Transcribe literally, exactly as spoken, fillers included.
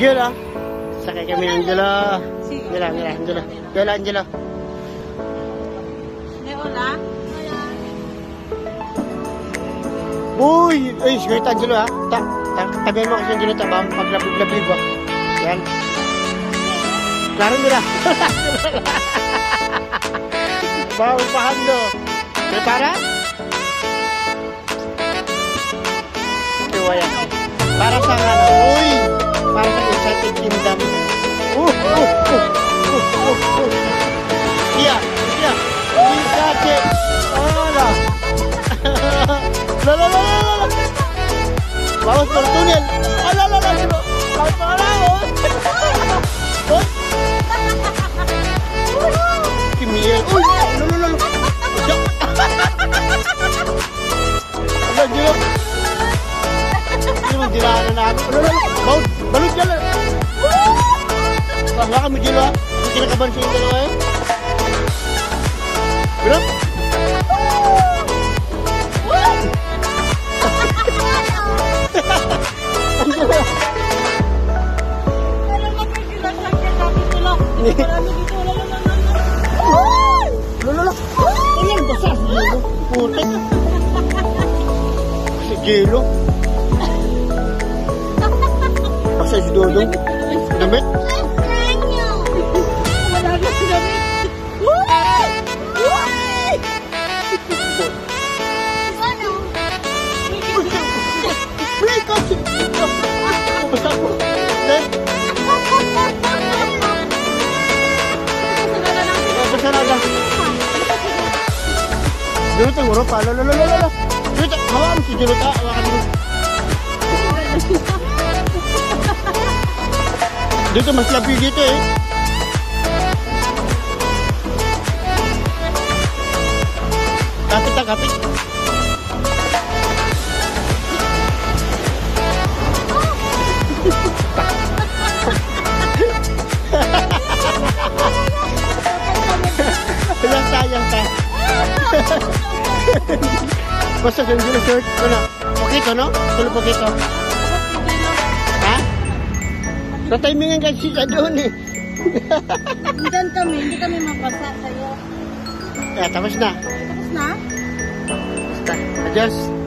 Angela. Sakay kami, Angela. Angela, Angela, Angela. Angela, Angela. Leola? Uy! Ay, sigurita, Angela, ha? Ta, ta, tabihan mo kasi, Angela, ta, bang paglabig-labig ba? Yan. Klaro nila. Bawal pahando. Prepara? Iwayan. Para sa ano? Uy! Para sa Enchanted Kingdom. Uh! Uh! Uh! Uh! Uh! Uh! Iya! Iya! Enchanted! Ala! La la la la la! Bawas por tunel! Ala la la la! Bawas por laos! Uy! Kimiel! Uy! Lo lo lo lo! Ala gila! Hindi mo dilaan na natin. Lo lo lo! Baut! Balut ka lang! Baka kami gila! Hindi kinakaban siya yung dalawa eh! Berap! Lolo, ilang basa si Gilo? Putik. Si Gilo. Basa si Dodong. Damit? Wala na si damit. Ano? Play kasi. Basa ko. Basa na agad. Dito ngoro pa, lolo lolo lolo. Dito, hawakan si Dito, hawakan mo. Dito mas labi dito eh. Kapit na kapit. Sayang sayang tayo. Basta sa Angela shirt, ano? Poquito, no? Solo poquito. Ha? Sa timingan kasi ka doon eh. Diyan kami, hindi kami mapasa sa'yo. Kaya tapos na. Tapos na? Basta, adjust.